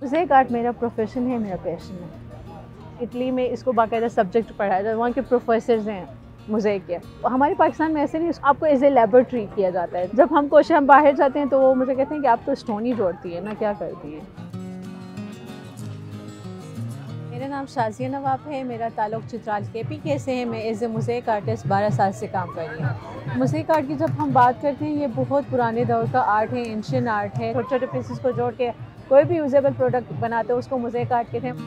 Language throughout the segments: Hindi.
मोज़ेक आर्ट मेरा प्रोफेशन है, मेरा पैशन है। इटली में इसको बाकायदा सब्जेक्ट पढ़ाया जाता है, वहाँ के प्रोफेसर्स हैं मोज़ेक के। हमारे पाकिस्तान में ऐसे नहीं, आपको एज ए लेबर ट्रीट किया जाता है। जब हम कोशिश बाहर जाते हैं तो वो मुझे कहते हैं कि आप तो स्टोन ही जोड़ती है ना, क्या करती है। मेरा नाम शाज़िया नवाब है, मेरा ताल्लुक़ चित्राल KPK से है। मैं एज ए मोज़ेक आर्टिस्ट 12 साल से काम कर रही हूँ। मोज़ेक आर्ट की जब हम बात करते हैं, ये बहुत पुराने दौर का आर्ट है, एंशिएंट आर्ट है। छोटे छोटे पीसेस को जोड़ के कोई भी यूजेबल प्रोडक्ट बनाते हैं उसको मोज़ेक आर्ट कहते हैं।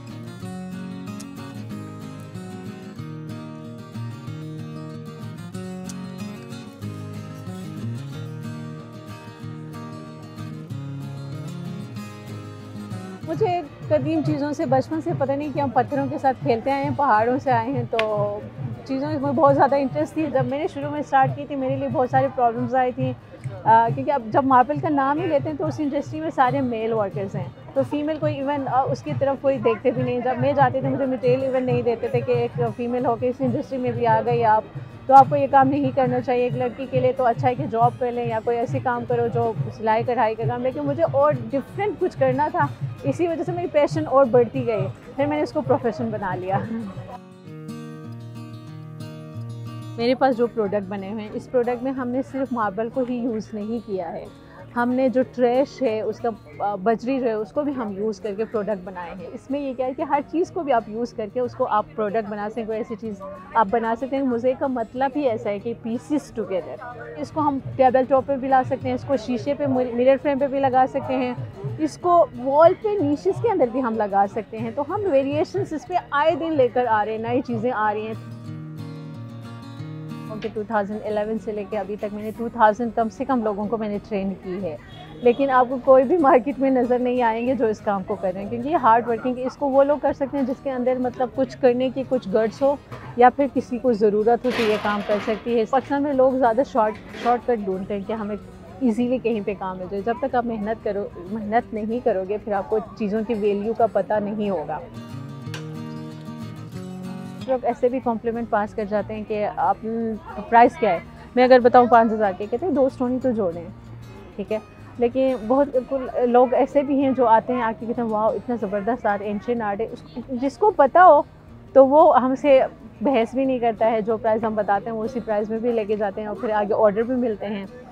मुझे कदीम चीज़ों से बचपन से पता नहीं कि हम पत्थरों के साथ खेलते आए हैं, पहाड़ों से आए हैं, तो चीज़ों में बहुत ज़्यादा इंटरेस्ट थी। जब मैंने शुरू में स्टार्ट की थी, मेरे लिए बहुत सारी प्रॉब्लम्स आई थी, क्योंकि अब जब मार्बल का नाम ही लेते हैं तो उस इंडस्ट्री में सारे मेल वर्कर्स हैं, तो फीमेल कोई इवन उसकी तरफ कोई देखते भी नहीं। जब मैं जाती थी मुझे मटेरियल इवन नहीं देते थे कि एक फ़ीमेल होकर इस इंडस्ट्री में भी आ गई आप, तो आपको ये काम नहीं करना चाहिए। एक लड़की के लिए तो अच्छा है कि जॉब कर लें या कोई ऐसे काम करो जो सिलाई कढ़ाई का काम, लेकिन मुझे और डिफरेंट कुछ करना था। इसी वजह से मेरी पैशन और बढ़ती गई, फिर मैंने इसको प्रोफेशन बना लिया। मेरे पास जो प्रोडक्ट बने हुए हैं, इस प्रोडक्ट में हमने सिर्फ मार्बल को ही यूज़ नहीं किया है, हमने जो ट्रैश है उसका बजरी जो है उसको भी हम यूज़ करके प्रोडक्ट बनाए हैं। इसमें ये क्या है कि हर चीज़ को भी आप यूज़ करके उसको आप प्रोडक्ट बना सकते हैं, कोई ऐसी चीज़ आप बना सकते हैं। मोज़ेक का मतलब ही ऐसा है कि पीसेस टुगेदर। इसको हम टेबल टॉप पे भी ला सकते हैं, इसको शीशे पे मिरर फ्रेम पे भी लगा सकते हैं, इसको वॉल पे नीशेस के अंदर भी हम लगा सकते हैं। तो हम वेरिएशंस इस पर आए दिन लेकर आ रहे हैं, नई चीज़ें आ रही हैं। 2011 से लेके अभी तक मैंने 2000 कम से कम लोगों को मैंने ट्रेन की है, लेकिन आपको कोई भी मार्केट में नज़र नहीं आएंगे जो इस काम को कर रहे हैं, क्योंकि ये हार्ड वर्किंग। इसको वो लोग कर सकते हैं जिसके अंदर मतलब कुछ करने की कुछ गट्स हो, या फिर किसी को ज़रूरत हो कि ये काम कर सकती है। पाकिस्तान में लोग ज़्यादा शॉर्टकट ढूंढते हैं कि हमें ईजीली कहीं पे काम मिल जाए। जब तक आप मेहनत नहीं करोगे फिर आपको चीज़ों की वैल्यू का पता नहीं होगा। लोग ऐसे भी कॉम्प्लीमेंट पास कर जाते हैं कि आप प्राइस क्या है, मैं अगर बताऊं 5000 के, कहते हैं 2 स्टोन ही तो जोड़े हैं, ठीक है। लेकिन बहुत लोग ऐसे भी हैं जो आते हैं आके कहते हैं वाह इतना ज़बरदस्त आर्ट, एंशिएंट आर्ट है। जिसको पता हो तो वो हमसे बहस भी नहीं करता है, जो प्राइस हम बताते हैं वो उसी प्राइस में भी लेके जाते हैं और फिर आगे ऑर्डर भी मिलते हैं।